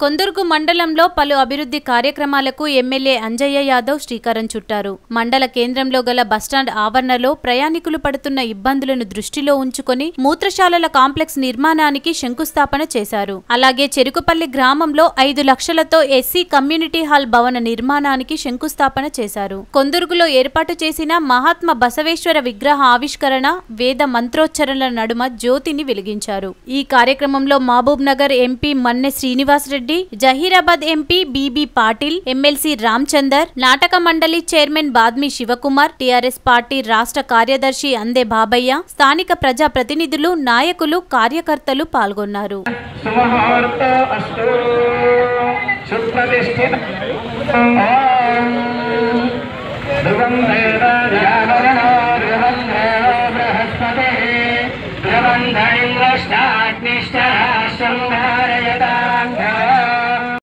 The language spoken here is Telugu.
కొందుర్గు మండలంలో పలు అభివృద్ధి కార్యక్రమాలకు ఎమ్మెల్యే అంజయ్య యాదవ్ శ్రీకారం చుట్టారు. మండల కేంద్రంలో గల బస్టాండ్ ఆవరణలో ప్రయాణికులు పడుతున్న ఇబ్బందులను దృష్టిలో ఉంచుకొని మూత్రశాలల కాంప్లెక్స్ నిర్మాణానికి శంకుస్థాపన చేశారు. అలాగే చెరుకుపల్లి గ్రామంలో 5 లక్షలతో ఎస్సీ కమ్యూనిటీ హాల్ భవన నిర్మాణానికి శంకుస్థాపన చేశారు. కొందుర్గులో ఏర్పాటు చేసిన మహాత్మా బసవేశ్వర విగ్రహ ఆవిష్కరణ, వేద మంత్రోచ్చరణల నడుమ జ్యోతిని వెలిగించారు. ఈ కార్యక్రమంలో Mahabubnagar MP Manne Srinivas Reddy, Zaheerabad MP BB Patil, MLC Ramachandar, నాటక మండలి chairman Badmi Shivakumar, TRS party రాష్ట్ర కార్యదర్శి అందే బాబయ్య, స్థానిక ప్రజా ప్రతినిధులు, నాయకులు, కార్యకర్తలు పాల్గొన్నారు. ృవంధ